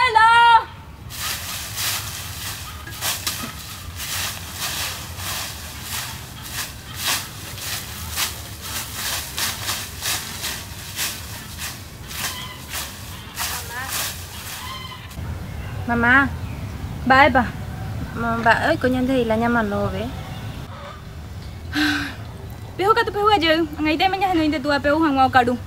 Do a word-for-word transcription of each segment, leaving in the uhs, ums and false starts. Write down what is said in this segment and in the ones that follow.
¡Cielo! Mamá, ba ba, ba ơi có nhân thì là nhà mà lô về. Pehu kata pehu aja, ngai teh manya hanuin tua pehu hang mau kadu.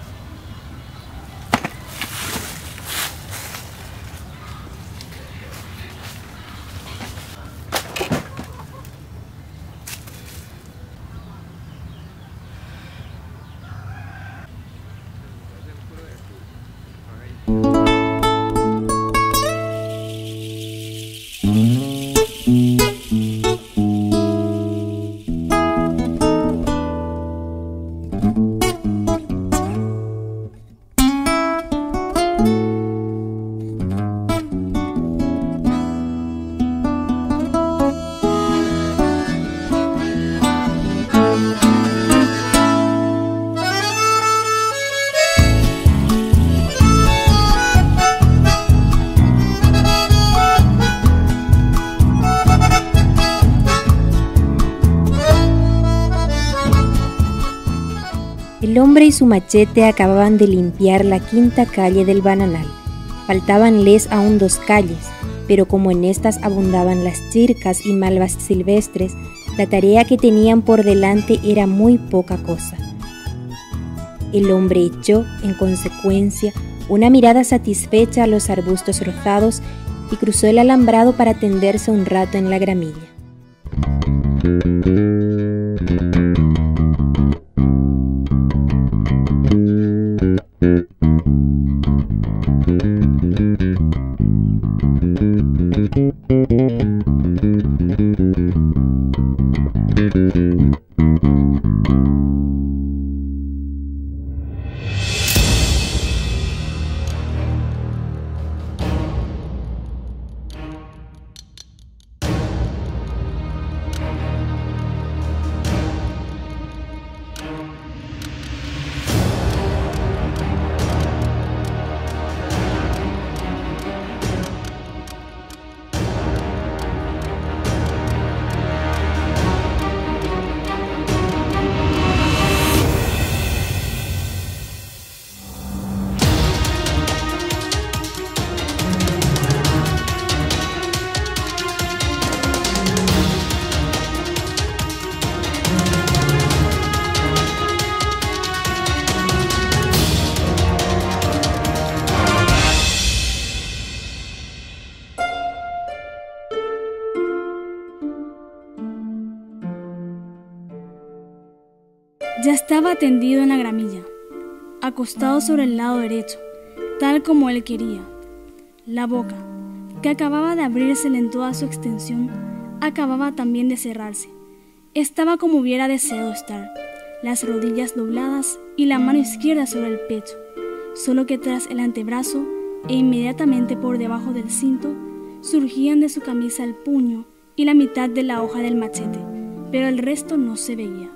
El hombre y su machete acababan de limpiar la quinta calle del Bananal. Faltábanles aún dos calles, pero como en estas abundaban las chircas y malvas silvestres, la tarea que tenían por delante era muy poca cosa. El hombre echó, en consecuencia, una mirada satisfecha a los arbustos rozados y cruzó el alambrado para tenderse un rato en la gramilla. Ya estaba tendido en la gramilla, acostado sobre el lado derecho, tal como él quería. La boca, que acababa de abrírsele en toda su extensión, acababa también de cerrarse. Estaba como hubiera deseado estar, las rodillas dobladas y la mano izquierda sobre el pecho, solo que tras el antebrazo e inmediatamente por debajo del cinto, surgían de su camisa el puño y la mitad de la hoja del machete, pero el resto no se veía.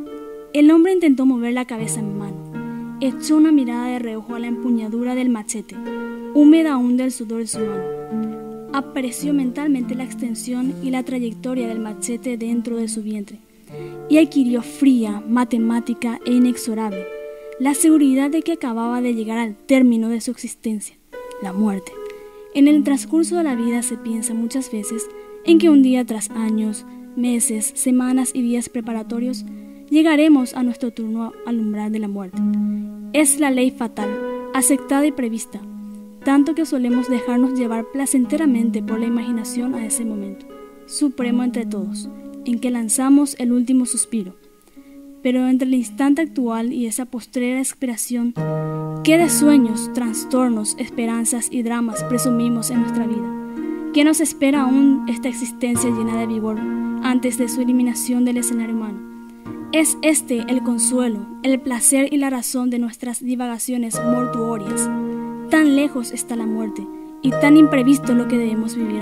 El hombre intentó mover la cabeza en mano, echó una mirada de reojo a la empuñadura del machete, húmeda aún del sudor de su mano. Apreció mentalmente la extensión y la trayectoria del machete dentro de su vientre, y adquirió fría, matemática e inexorable la seguridad de que acababa de llegar al término de su existencia, la muerte. En el transcurso de la vida se piensa muchas veces en que un día tras años, meses, semanas y días preparatorios, llegaremos a nuestro turno al umbral de la muerte. Es la ley fatal, aceptada y prevista, tanto que solemos dejarnos llevar placenteramente por la imaginación a ese momento, supremo entre todos, en que lanzamos el último suspiro. Pero entre el instante actual y esa postrera expiración, ¿qué de sueños, trastornos, esperanzas y dramas presumimos en nuestra vida? ¿Qué nos espera aún esta existencia llena de vigor antes de su eliminación del escenario humano? Es este el consuelo, el placer y la razón de nuestras divagaciones mortuorias. Tan lejos está la muerte y tan imprevisto lo que debemos vivir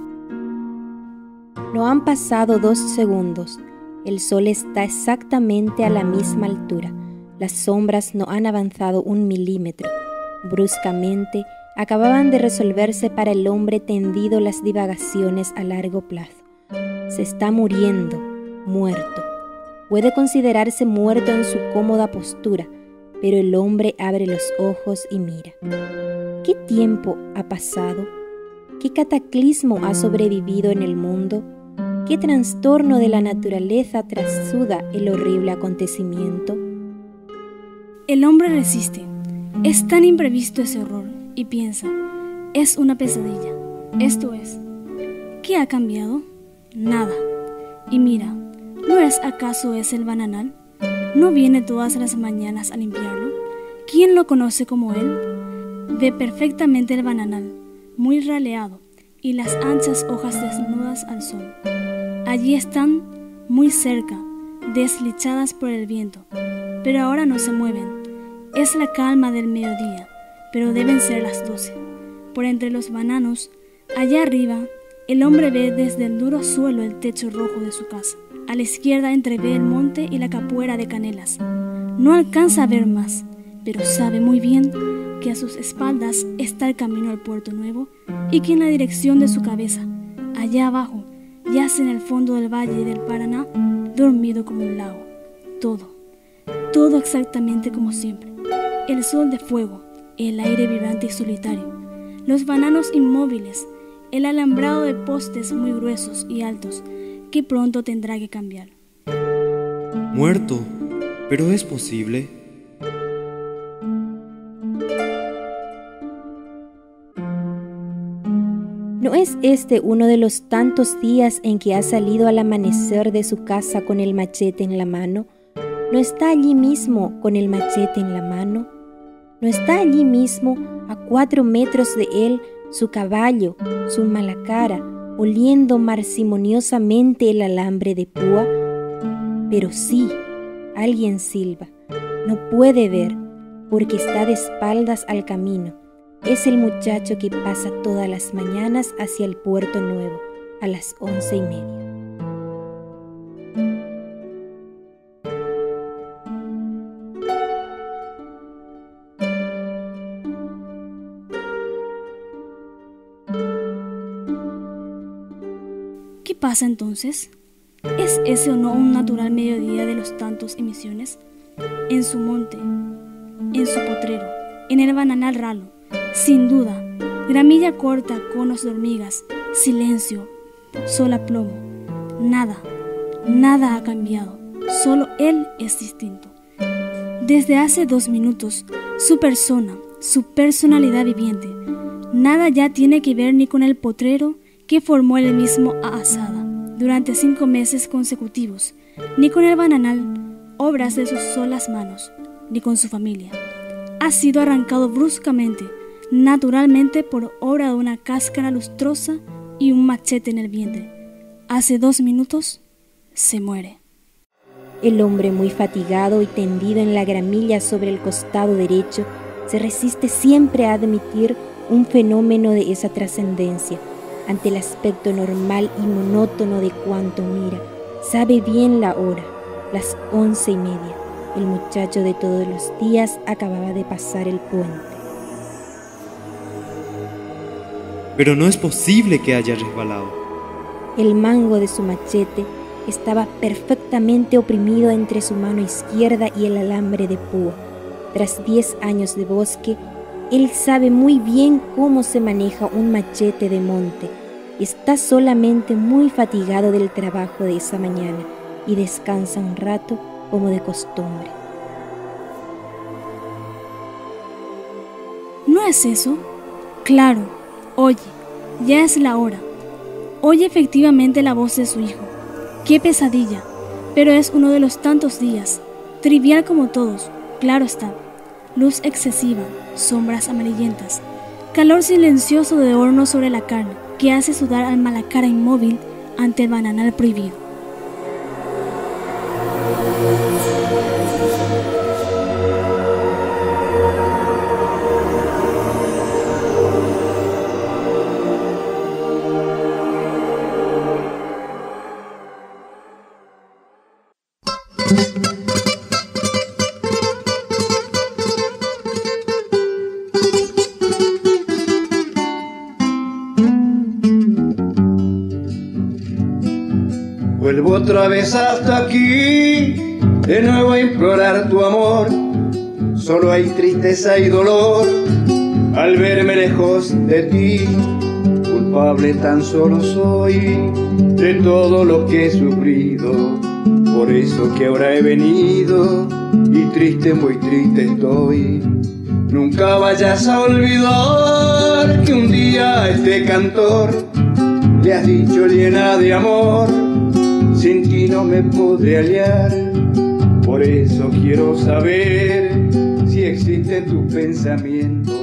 aún. No han pasado dos segundos. El sol está exactamente a la misma altura. Las sombras no han avanzado un milímetro. Bruscamente, acababan de resolverse para el hombre tendido las divagaciones a largo plazo. Se está muriendo, muerto. Puede considerarse muerto en su cómoda postura, pero el hombre abre los ojos y mira. ¿Qué tiempo ha pasado? ¿Qué cataclismo ha sobrevivido en el mundo? ¿Qué trastorno de la naturaleza trasuda el horrible acontecimiento? El hombre resiste. Es tan imprevisto ese horror y piensa, es una pesadilla. Esto es. ¿Qué ha cambiado? Nada. Y mira, ¿no es acaso ese el bananal? ¿No viene todas las mañanas a limpiarlo? ¿Quién lo conoce como él? Ve perfectamente el bananal, muy raleado, y las anchas hojas desnudas al sol. Allí están, muy cerca, deslichadas por el viento, pero ahora no se mueven. Es la calma del mediodía, pero deben ser las doce. Por entre los bananos, allá arriba, el hombre ve desde el duro suelo el techo rojo de su casa. A la izquierda entrevé el monte y la capuera de canelas. No alcanza a ver más, pero sabe muy bien que a sus espaldas está el camino al Puerto Nuevo y que en la dirección de su cabeza, allá abajo, yace en el fondo del valle del Paraná, dormido como un lago. Todo, todo exactamente como siempre. El sol de fuego, el aire vibrante y solitario, los bananos inmóviles, el alambrado de postes muy gruesos y altos que pronto tendrá que cambiar. Muerto, pero es posible. ¿No es este uno de los tantos días en que ha salido al amanecer de su casa con el machete en la mano? ¿No está allí mismo con el machete en la mano? ¿No está allí mismo, a cuatro metros de él, su caballo, su malacara, oliendo parsimoniosamente el alambre de púa? Pero sí, alguien silba. No puede ver, porque está de espaldas al camino. Es el muchacho que pasa todas las mañanas hacia el Puerto Nuevo, a las once y media. ¿Qué pasa entonces? ¿Es ese o no un natural mediodía de los tantos emisiones? En su monte, en su potrero, en el bananal ralo, sin duda, gramilla corta, conos de hormigas, silencio, sol a plomo. Nada, nada ha cambiado, solo él es distinto. Desde hace dos minutos, su persona, su personalidad viviente, nada ya tiene que ver ni con el potrero que formó él mismo a Asada durante cinco meses consecutivos, ni con el bananal, obras de sus solas manos, ni con su familia. Ha sido arrancado bruscamente, naturalmente por obra de una cáscara lustrosa y un machete en el vientre. Hace dos minutos se muere. El hombre, muy fatigado y tendido en la gramilla sobre el costado derecho, se resiste siempre a admitir un fenómeno de esa trascendencia. Ante el aspecto normal y monótono de cuanto mira, sabe bien la hora, las once y media. El muchacho de todos los días acababa de pasar el puente. Pero no es posible que haya resbalado. El mango de su machete estaba perfectamente oprimido entre su mano izquierda y el alambre de púa. Tras diez años de bosque, él sabe muy bien cómo se maneja un machete de monte. Está solamente muy fatigado del trabajo de esa mañana y descansa un rato como de costumbre. ¿No es eso? Claro, oye, ya es la hora. Oye efectivamente la voz de su hijo. ¡Qué pesadilla! Pero es uno de los tantos días, trivial como todos, claro está. Luz excesiva, sombras amarillentas, calor silencioso de horno sobre la carne, que hace sudar al malacara inmóvil ante el bananal prohibido. Vuelvo otra vez hasta aquí, de nuevo a implorar tu amor. Solo hay tristeza y dolor al verme lejos de ti. Culpable tan solo soy de todo lo que he sufrido. Por eso que ahora he venido y triste, muy triste estoy. Nunca vayas a olvidar que un día a este cantor le has dicho llena de amor: sin ti no me podré hallar. Por eso quiero saber si existe en tus pensamientos